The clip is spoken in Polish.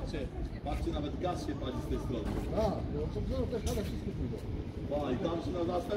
Patrzcie, nawet gaz się pali z tej strony. A, no to też ale wszystko pójdą. I tam się na